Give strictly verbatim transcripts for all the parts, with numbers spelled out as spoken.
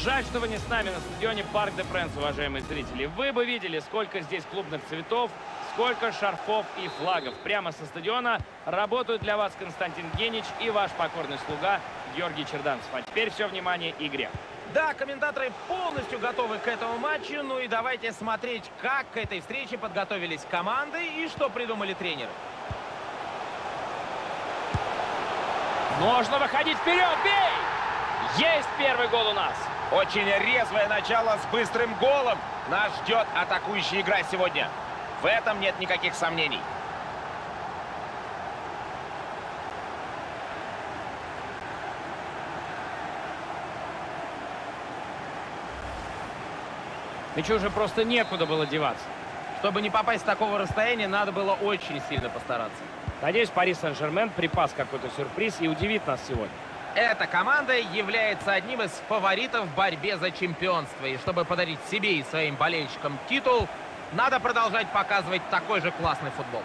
Жаль, что вы не с нами на стадионе Парк де Пренс, уважаемые зрители. Вы бы видели, сколько здесь клубных цветов, сколько шарфов и флагов. Прямо со стадиона работают для вас Константин Генич и ваш покорный слуга Георгий Черданцев. А теперь все внимание игре. Да, комментаторы полностью готовы к этому матчу. Ну и давайте смотреть, как к этой встрече подготовились команды и что придумали тренеры. Нужно выходить вперед, бей! Есть первый гол у нас. Очень резвое начало с быстрым голом. Нас ждет атакующая игра сегодня. В этом нет никаких сомнений. Мячу уже просто некуда было деваться. Чтобы не попасть с такого расстояния, надо было очень сильно постараться. Надеюсь, Пари Сен-Жермен припас какой-то сюрприз и удивит нас сегодня. Эта команда является одним из фаворитов в борьбе за чемпионство. И чтобы подарить себе и своим болельщикам титул, надо продолжать показывать такой же классный футбол.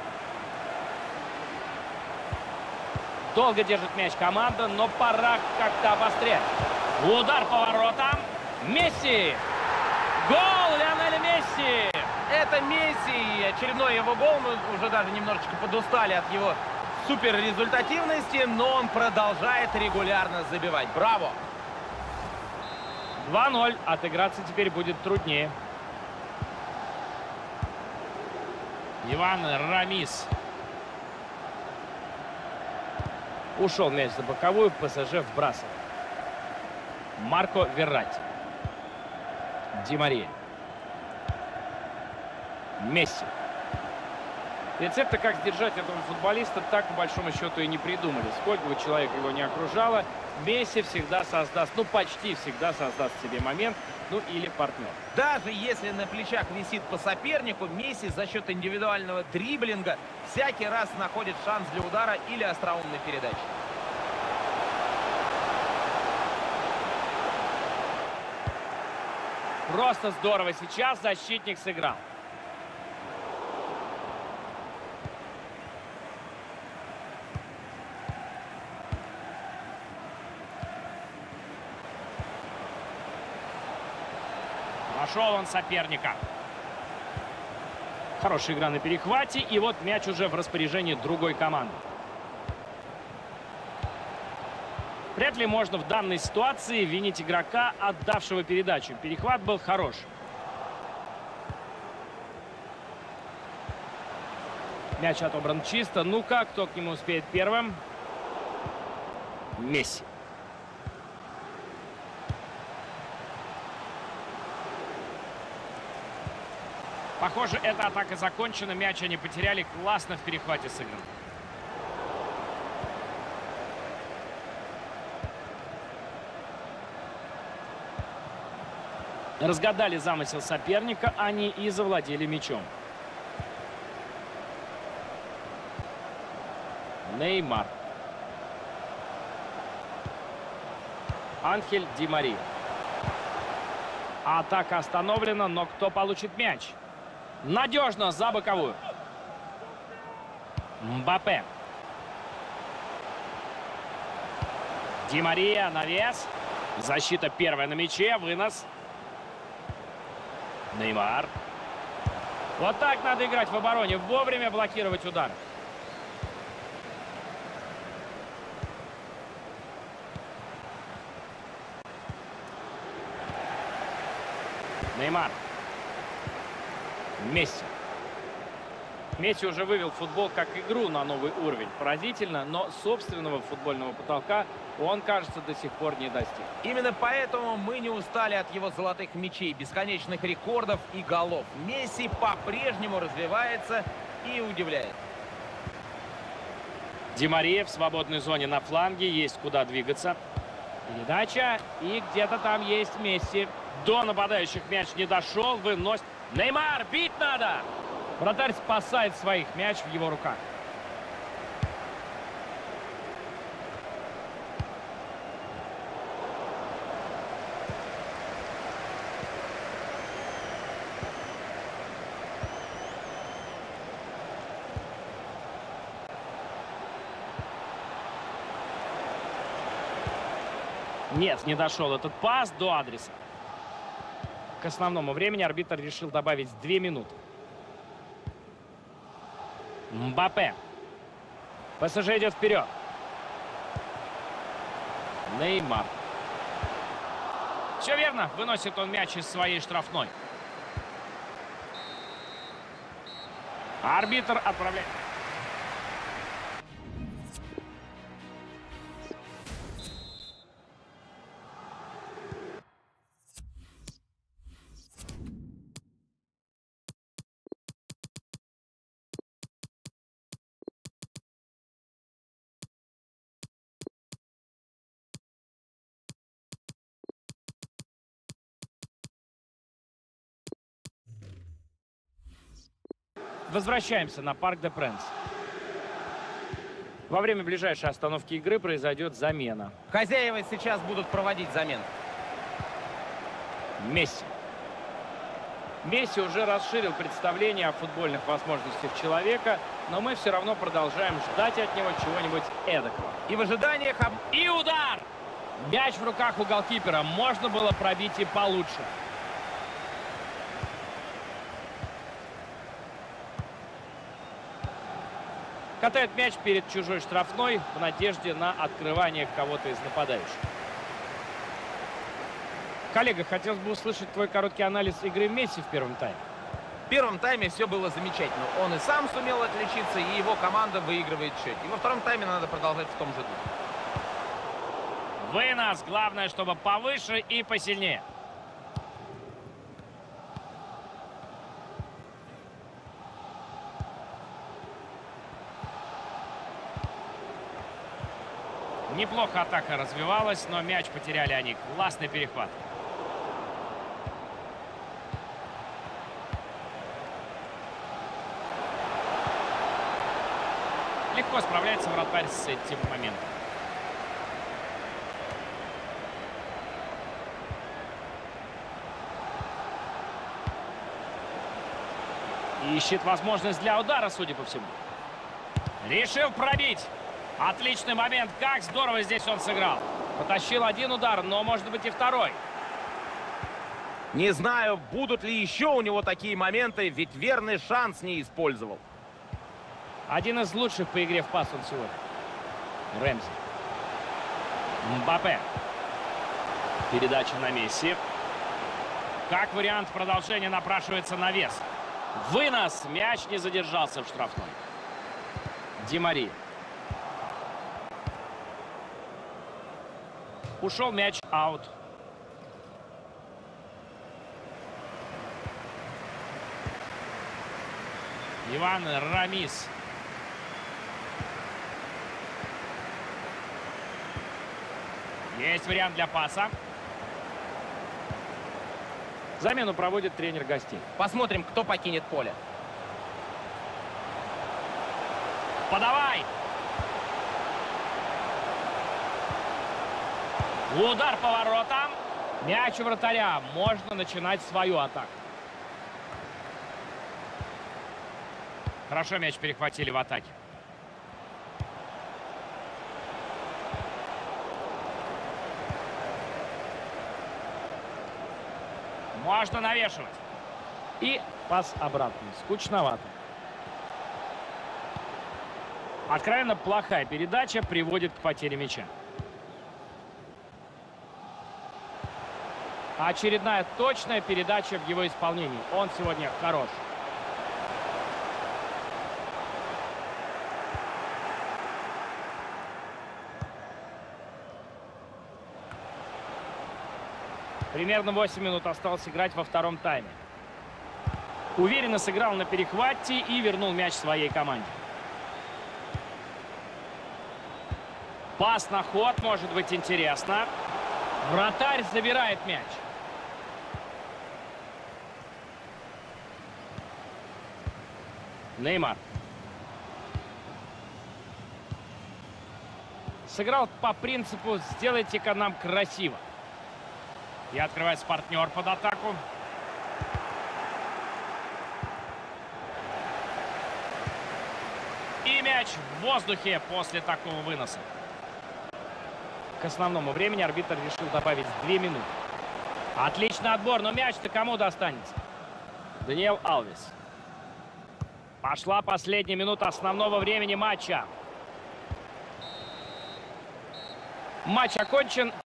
Долго держит мяч команда, но пора как-то обострять. Удар по воротам. Месси! Гол Лионеля Месси! Это Месси. Очередной его гол. Мы уже даже немножечко подустали от его суперрезультативности, но он продолжает регулярно забивать. Браво! два ноль. Отыграться теперь будет труднее. Иван Рамис. Ушел мяч за боковую, ПСЖ вбрасывает. Марко Верратти. Ди Мария. Месси. Рецепта, как сдержать этого футболиста, так по большому счету и не придумали. Сколько бы человек его не окружало, Месси всегда создаст, ну почти всегда создаст себе момент, ну или партнер. Даже если на плечах висит по сопернику, Месси за счет индивидуального дриблинга всякий раз находит шанс для удара или остроумной передачи. Просто здорово сейчас защитник сыграл. Пошел он соперника. Хорошая игра на перехвате. И вот мяч уже в распоряжении другой команды. Вряд ли можно в данной ситуации винить игрока, отдавшего передачу. Перехват был хорош. Мяч отобран чисто. Ну-ка, кто к нему успеет первым? Месси. Похоже, эта атака закончена. Мяч они потеряли. Классно в перехвате сыгран. Разгадали замысел соперника, они и завладели мячом. Неймар. Анхель Ди Мария. Атака остановлена, но кто получит мяч? Надежно за боковую. Мбаппе. Ди Мария, навес. Защита первая на мяче, вынос. Неймар. Вот так надо играть в обороне. Вовремя блокировать удар. Неймар. Месси. Месси уже вывел футбол как игру на новый уровень. Поразительно, но собственного футбольного потолка он, кажется, до сих пор не достиг. Именно поэтому мы не устали от его золотых мячей, бесконечных рекордов и голов. Месси по-прежнему развивается и удивляет. Ди Мария в свободной зоне на фланге. Есть куда двигаться. Передача. И где-то там есть Месси. До нападающих мяч не дошел. Выносит. Неймар, бить надо! Вратарь спасает своих. Мяч в его руках. Нет, не дошел этот пас до адреса. К основному времени арбитр решил добавить две минуты. Мбаппе. ПСЖ идет вперед. Неймар. Все верно. Выносит он мяч из своей штрафной. Арбитр отправляет. Возвращаемся на Парк де Пренс. Во время ближайшей остановки игры произойдет замена. Хозяева сейчас будут проводить замену. Месси. Месси уже расширил представление о футбольных возможностях человека, но мы все равно продолжаем ждать от него чего-нибудь эдакого. И в ожиданиях... И удар! Мяч в руках у голкипера. Можно было пробить и получше. Катает мяч перед чужой штрафной в надежде на открывание кого-то из нападающих. Коллега, хотелось бы услышать твой короткий анализ игры Месси в первом тайме. В первом тайме все было замечательно. Он и сам сумел отличиться, и его команда выигрывает счет. И во втором тайме надо продолжать в том же духе. Вынос. Главное, чтобы повыше и посильнее. Неплохо атака развивалась, но мяч потеряли они. Классный перехват. Легко справляется вратарь с этим моментом. Ищет возможность для удара, судя по всему. Решил пробить. Отличный момент. Как здорово здесь он сыграл. Потащил один удар, но может быть и второй. Не знаю, будут ли еще у него такие моменты, ведь верный шанс не использовал. Один из лучших по игре в пас он сегодня. Рэмзи. Мбаппе. Передача на Месси. Как вариант продолжения напрашивается навес. Вынос. Мяч не задержался в штрафной. Ди Мария. Ушел мяч, аут. Иван Рамис. Есть вариант для паса. Замену проводит тренер гостей. Посмотрим, кто покинет поле. Подавай! Удар по воротам. Мяч у вратаря. Можно начинать свою атаку. Хорошо мяч перехватили в атаке. Можно навешивать. И пас обратный. Скучновато. Откровенно плохая передача приводит к потере мяча. Очередная точная передача в его исполнении. Он сегодня хорош. Примерно восемь минут осталось играть во втором тайме. Уверенно сыграл на перехвате и вернул мяч своей команде. Пас на ход может быть интересно. Вратарь забирает мяч. Неймар. Сыграл по принципу «сделайте-ка нам красиво». И открывается партнер под атаку. И мяч в воздухе после такого выноса. К основному времени арбитр решил добавить две минуты. Отличный отбор, но мяч-то кому достанется? Даниэл Алвес. Пошла последняя минута основного времени матча. Матч окончен.